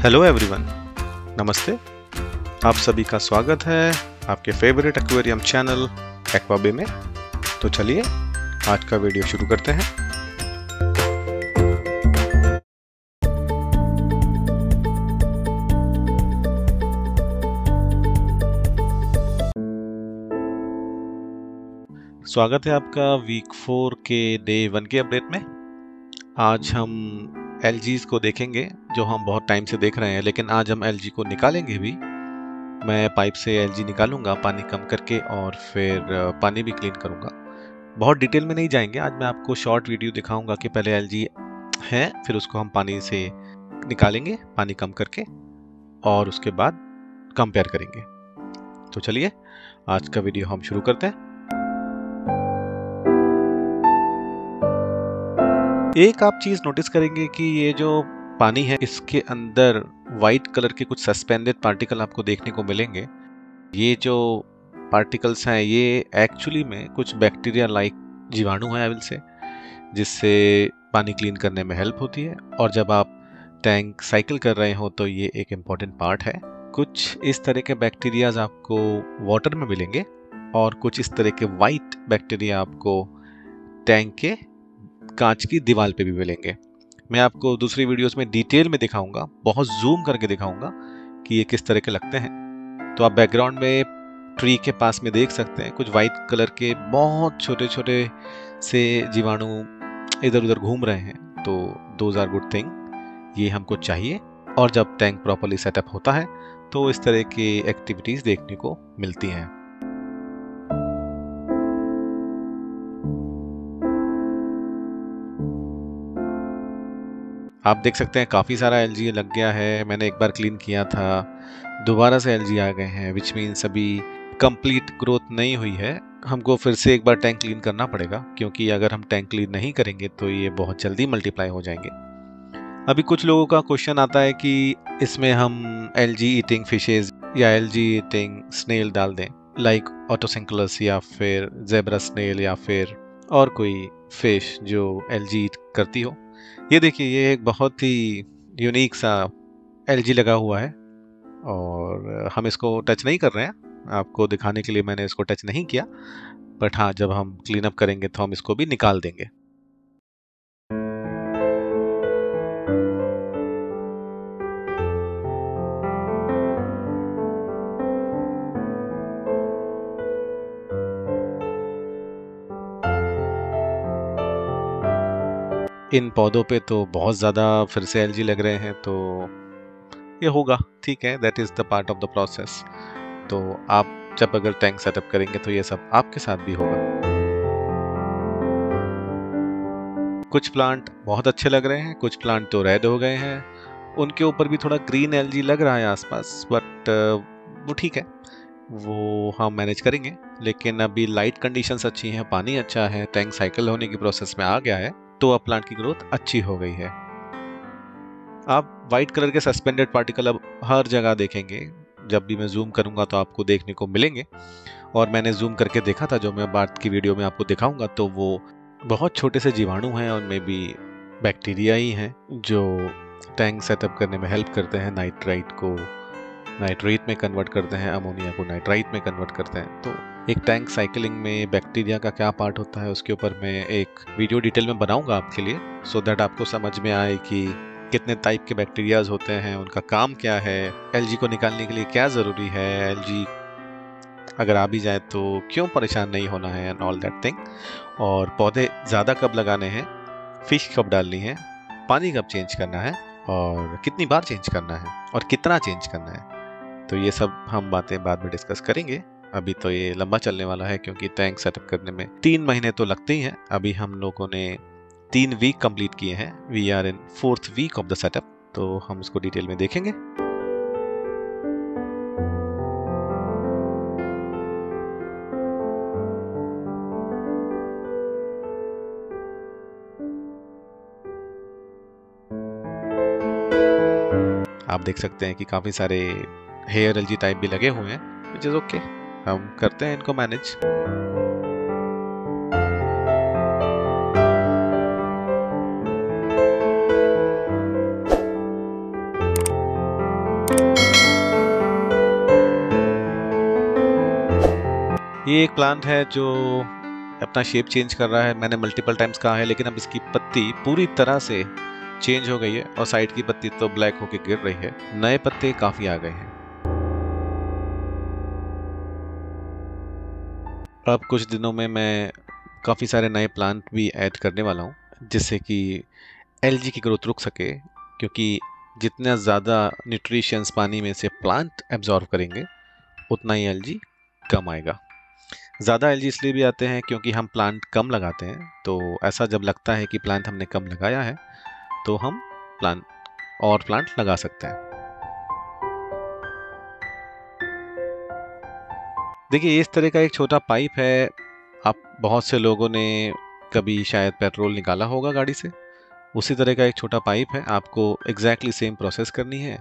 Hello everyone, नमस्ते। आप सभी का स्वागत है आपके फेवरेट एक्वेरियम चैनल एक्वाबे में। तो चलिए आज का वीडियो शुरू करते हैं। स्वागत है आपका वीक 4 के डे 1 के अपडेट में। आज हम एलजीज को देखेंगे जो हम बहुत टाइम से देख रहे हैं, लेकिन आज हम एलजी को निकालेंगे भी। मैं पाइप से एलजी निकालूंगा पानी कम करके और फिर पानी भी क्लीन करूंगा। बहुत डिटेल में नहीं जाएंगे, आज मैं आपको शॉर्ट वीडियो दिखाऊंगा कि पहले एलजी है, फिर उसको हम पानी से निकालेंगे पानी कम करके और उसके बाद कंपेयर करेंगे। तो चलिए आज का वीडियो हम शुरू करते हैं। एक आप चीज नोटिस करेंगे कि ये जो पानी है इसके अंदर वाइट कलर के कुछ सस्पेंडेड पार्टिकल आपको देखने को मिलेंगे। ये जो पार्टिकल्स हैं ये एक्चुअली में कुछ बैक्टीरिया लाइक जीवाणु हैं एविल से, जिससे पानी क्लीन करने में हेल्प होती है। और जब आप टैंक साइकिल कर रहे हो तो ये एक इम्पॉर्टेंट पार्ट है। कुछ इस तरह के बैक्टीरियाज आपको वाटर में मिलेंगे और कुछ इस तरह के वाइट बैक्टीरिया आपको टैंक के कांच की दीवार पे भी मिलेंगे। मैं आपको दूसरी वीडियोस में डिटेल में दिखाऊंगा, बहुत जूम करके दिखाऊंगा कि ये किस तरह के लगते हैं। तो आप बैकग्राउंड में ट्री के पास में देख सकते हैं कुछ वाइट कलर के बहुत छोटे छोटे से जीवाणु इधर उधर घूम रहे हैं। तो दोज आर गुड थिंग, ये हमको चाहिए। और जब टैंक प्रॉपर्ली सेटअप होता है तो इस तरह की एक्टिविटीज देखने को मिलती हैं। आप देख सकते हैं काफ़ी सारा एलजी लग गया है। मैंने एक बार क्लीन किया था, दोबारा से एलजी आ गए हैं, विच मीन्स अभी कंप्लीट ग्रोथ नहीं हुई है। हमको फिर से एक बार टैंक क्लीन करना पड़ेगा, क्योंकि अगर हम टैंक क्लीन नहीं करेंगे तो ये बहुत जल्दी मल्टीप्लाई हो जाएंगे। अभी कुछ लोगों का क्वेश्चन आता है कि इसमें हम एलजी ईटिंग फिशेज या एलजी ईटिंग स्नेल डाल दें, लाइक ऑटोसिंक्लस या फिर जेब्रा स्नेल या फिर और कोई फिश जो एलजी ईट करती हो। ये देखिए, ये एक बहुत ही यूनिक सा एलजी लगा हुआ है और हम इसको टच नहीं कर रहे हैं। आपको दिखाने के लिए मैंने इसको टच नहीं किया, बट हाँ, जब हम क्लीन अप करेंगे तो हम इसको भी निकाल देंगे। इन पौधों पे तो बहुत ज़्यादा फिर से एलजी लग रहे हैं, तो ये होगा, ठीक है, that is the part of the process. तो आप जब अगर टैंक सेटअप करेंगे तो ये सब आपके साथ भी होगा। कुछ प्लांट बहुत अच्छे लग रहे हैं, कुछ प्लांट तो रेड हो गए हैं, उनके ऊपर भी थोड़ा ग्रीन एलजी लग रहा है आसपास, बट वो ठीक है, वो हम मैनेज करेंगे। लेकिन अभी लाइट कंडीशंस अच्छी हैं, पानी अच्छा है, टैंक साइकिल होने की प्रोसेस में आ गया है, तो अब प्लांट की ग्रोथ अच्छी हो गई है। आप वाइट कलर के सस्पेंडेड पार्टिकल अब हर जगह देखेंगे। जब भी मैं जूम करूंगा तो आपको देखने को मिलेंगे। और मैंने जूम करके देखा था, जो मैं बाद की वीडियो में आपको दिखाऊंगा, तो वो बहुत छोटे से जीवाणु हैं, उनमें भी बैक्टीरिया ही हैं जो टैंक सेटअप करने में हेल्प करते हैं। नाइट्राइट को नाइट्रेट में कन्वर्ट करते हैं, अमोनिया को नाइट्राइट में कन्वर्ट करते हैं। तो एक टैंक साइकिलिंग में बैक्टीरिया का क्या पार्ट होता है उसके ऊपर मैं एक वीडियो डिटेल में बनाऊंगा आपके लिए, सो दैट आपको समझ में आए कि कितने टाइप के बैक्टीरियाज होते हैं, उनका काम क्या है, एलजी को निकालने के लिए क्या ज़रूरी है, एलजी अगर आ भी जाए तो क्यों परेशान नहीं होना है, एंड ऑल दैट थिंग। और पौधे ज़्यादा कब लगाने हैं, फिश कब डालनी है, पानी कब चेंज करना है, और कितनी बार चेंज करना है, और कितना चेंज करना है। तो ये सब हम बातें बाद में डिस्कस करेंगे। अभी तो ये लंबा चलने वाला है, क्योंकि टैंक सेटअप करने में 3 महीने तो लगते ही हैं। अभी हम लोगों ने 3 वीक कंप्लीट किए हैं, we are in 4th week of the setup, तो हम इसको डिटेल में देखेंगे। आप देख सकते हैं कि काफ़ी सारे हेयर एलजी टाइप भी लगे हुए हैं, विच इज़ ओके, हम करते हैं इनको मैनेज। ये एक प्लांट है जो अपना शेप चेंज कर रहा है, मैंने मल्टीपल टाइम्स कहा है, लेकिन अब इसकी पत्ती पूरी तरह से चेंज हो गई है और साइड की पत्ती तो ब्लैक होके गिर रही है, नए पत्ते काफी आ गए हैं। अब कुछ दिनों में मैं काफी सारे नए प्लांट भी ऐड करने वाला हूँ, जिससे कि एलजी की ग्रोथ रुक सके, क्योंकि जितना ज़्यादा न्यूट्रिशंस पानी में से प्लांट एब्जॉर्व करेंगे उतना ही एलजी कम आएगा। ज़्यादा एलजी इसलिए भी आते हैं क्योंकि हम प्लांट कम लगाते हैं, तो ऐसा जब लगता है कि प्लांट हमने कम लगाया है तो हम प्लांट और प्लांट लगा सकते हैं। देखिए, इस तरह का एक छोटा पाइप है। आप बहुत से लोगों ने कभी शायद पेट्रोल निकाला होगा गाड़ी से, उसी तरह का एक छोटा पाइप है। आपको एग्जैक्टली सेम प्रोसेस करनी है।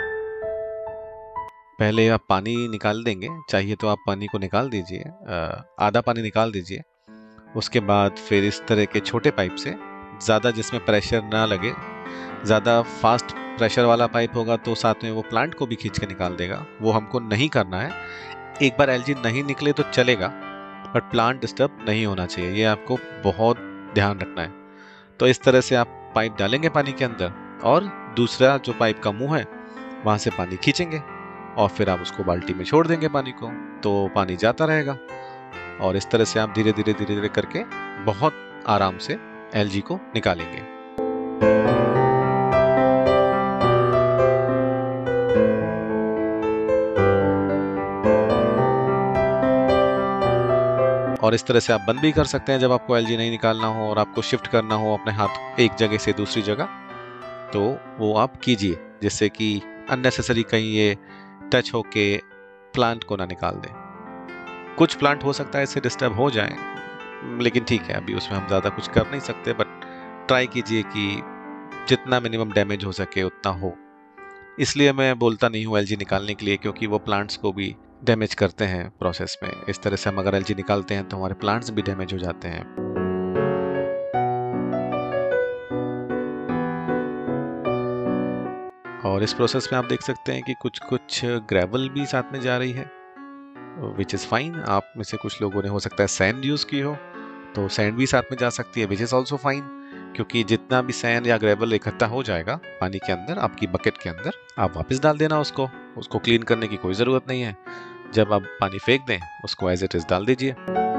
पहले आप पानी निकाल देंगे, चाहिए तो आप पानी को निकाल दीजिए, आधा पानी निकाल दीजिए। उसके बाद फिर इस तरह के छोटे पाइप से, ज़्यादा जिसमें प्रेशर ना लगे, ज़्यादा फास्ट प्रेशर वाला पाइप होगा तो साथ में वो प्लांट को भी खींच के निकाल देगा, वो हमको नहीं करना है। एक बार एलजी नहीं निकले तो चलेगा, बट प्लांट डिस्टर्ब नहीं होना चाहिए, ये आपको बहुत ध्यान रखना है। तो इस तरह से आप पाइप डालेंगे पानी के अंदर और दूसरा जो पाइप का मुंह है वहां से पानी खींचेंगे और फिर आप उसको बाल्टी में छोड़ देंगे पानी को, तो पानी जाता रहेगा। और इस तरह से आप धीरे धीरे धीरे धीरे करके बहुत आराम से एलजी को निकालेंगे। और इस तरह से आप बंद भी कर सकते हैं जब आपको एलजी नहीं निकालना हो और आपको शिफ्ट करना हो अपने हाथ एक जगह से दूसरी जगह, तो वो आप कीजिए, जिससे कि अननेसेसरी कहीं ये टच होके प्लांट को ना निकाल दे। कुछ प्लांट हो सकता है इससे डिस्टर्ब हो जाए, लेकिन ठीक है, अभी उसमें हम ज़्यादा कुछ कर नहीं सकते, बट ट्राई कीजिए कि जितना मिनिमम डैमेज हो सके उतना हो। इसलिए मैं बोलता नहीं हूँ एलजी निकालने के लिए, क्योंकि वो प्लांट्स को भी डैमेज करते हैं प्रोसेस में। इस तरह से हम अगर एलजी निकालते हैं तो हमारे प्लांट्स भी डैमेज हो जाते हैं। और इस प्रोसेस में आप देख सकते हैं कि कुछ कुछ ग्रेवल भी साथ में जा रही है, विच इज़ फाइन। आप में से कुछ लोगों ने हो सकता है सैंड यूज़ की हो, तो सैंड भी साथ में जा सकती है, विच इज़ ऑल्सो फाइन, क्योंकि जितना भी सैंड या ग्रेवल इकट्ठा हो जाएगा पानी के अंदर, आपकी बकेट के अंदर, आप वापस डाल देना उसको। उसको क्लीन करने की कोई ज़रूरत नहीं है। जब आप पानी फेंक दें, उसको एज इट इज़ डाल दीजिए।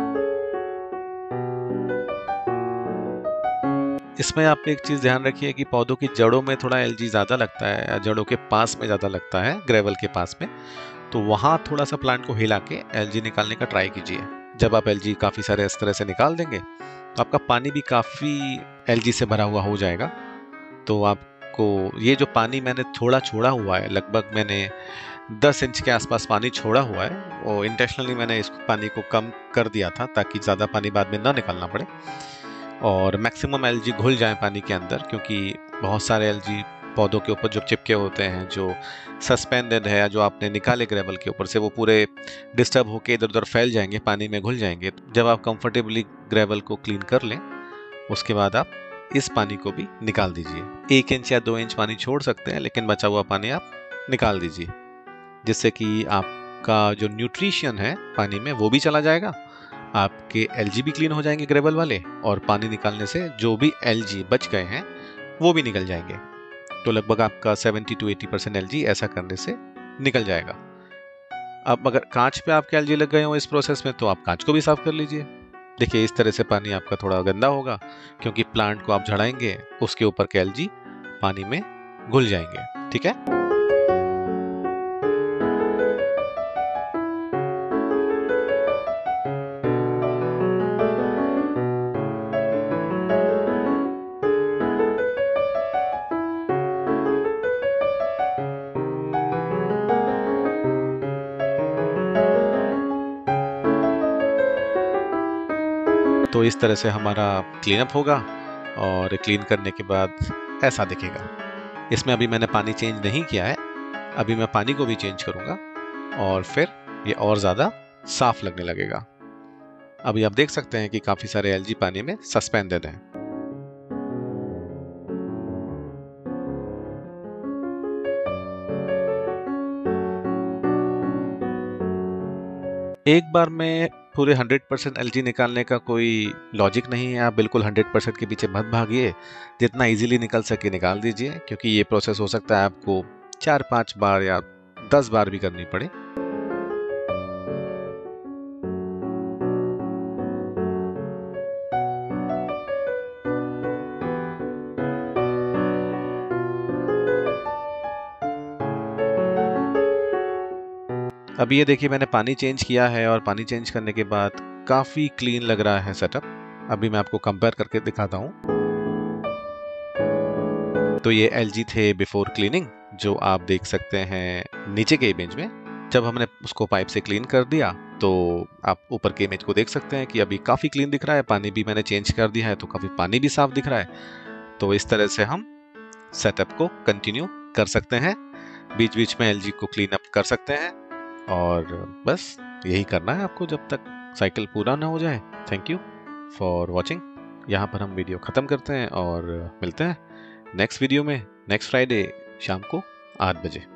इसमें आप एक चीज़ ध्यान रखिए कि पौधों की जड़ों में थोड़ा एलजी ज़्यादा लगता है, या जड़ों के पास में ज़्यादा लगता है, ग्रेवल के पास में, तो वहाँ थोड़ा सा प्लांट को हिला के एलजी निकालने का ट्राई कीजिए। जब आप एलजी काफ़ी सारे इस तरह से निकाल देंगे तो आपका पानी भी काफ़ी एलजी से भरा हुआ हो जाएगा। तो आपको ये जो पानी मैंने थोड़ा छोड़ा हुआ है, लगभग मैंने 10 इंच के आसपास पानी छोड़ा हुआ है, वो इंटेंशनली मैंने इस पानी को कम कर दिया था ताकि ज़्यादा पानी बाद में ना निकालना पड़े और मैक्सिमम एलजी घुल जाए पानी के अंदर, क्योंकि बहुत सारे एलजी पौधों के ऊपर जो चिपके होते हैं, जो सस्पेंडेड है, या जो आपने निकाले ग्रेवल के ऊपर से, वो पूरे डिस्टर्ब होके इधर उधर फैल जाएंगे, पानी में घुल जाएंगे। जब आप कंफर्टेबली ग्रेवल को क्लीन कर लें, उसके बाद आप इस पानी को भी निकाल दीजिए। 1 इंच या 2 इंच पानी छोड़ सकते हैं, लेकिन बचा हुआ पानी आप निकाल दीजिए, जिससे कि आपका जो न्यूट्रिशन है पानी में वो भी चला जाएगा, आपके एलजी भी क्लीन हो जाएंगे ग्रेवल वाले, और पानी निकालने से जो भी एलजी बच गए हैं वो भी निकल जाएंगे। तो लगभग आपका 70 to 80% एलजी ऐसा करने से निकल जाएगा। अब अगर कांच पे आपके एलजी लग गए हो इस प्रोसेस में, तो आप कांच को भी साफ कर लीजिए। देखिए, इस तरह से पानी आपका थोड़ा गंदा होगा, क्योंकि प्लांट को आप झड़ाएंगे, उसके ऊपर के एलजी पानी में घुल जाएंगे। ठीक है। तो इस तरह से हमारा क्लीन अप होगा, और क्लीन करने के बाद ऐसा दिखेगा। इसमें अभी मैंने पानी चेंज नहीं किया है, अभी मैं पानी को भी चेंज करूंगा और फिर ये और ज़्यादा साफ लगने लगेगा। अभी आप देख सकते हैं कि काफ़ी सारे एलजी पानी में सस्पेंडेड हैं। एक बार मैं पूरे 100% एलजी निकालने का कोई लॉजिक नहीं है। आप बिल्कुल 100% के पीछे मत भागिए, जितना इजीली निकल सके निकाल दीजिए, क्योंकि ये प्रोसेस हो सकता है आपको 4-5 बार या 10 बार भी करनी पड़े। अभी ये देखिए मैंने पानी चेंज किया है और पानी चेंज करने के बाद काफ़ी क्लीन लग रहा है सेटअप। अभी मैं आपको कंपेयर करके दिखाता हूँ। तो ये एलजी थे बिफोर क्लीनिंग, जो आप देख सकते हैं नीचे के इमेज में। जब हमने उसको पाइप से क्लीन कर दिया तो आप ऊपर के इमेज को देख सकते हैं कि अभी काफ़ी क्लीन दिख रहा है। पानी भी मैंने चेंज कर दिया है तो काफ़ी पानी भी साफ दिख रहा है। तो इस तरह से हम सेटअप को कंटिन्यू कर सकते हैं, बीच बीच में एलजी को क्लीन अप कर सकते हैं, और बस यही करना है आपको जब तक साइकिल पूरा ना हो जाए। Thank you for watching. यहाँ पर हम वीडियो ख़त्म करते हैं और मिलते हैं नेक्स्ट वीडियो में नेक्स्ट फ्राइडे शाम को 8 बजे।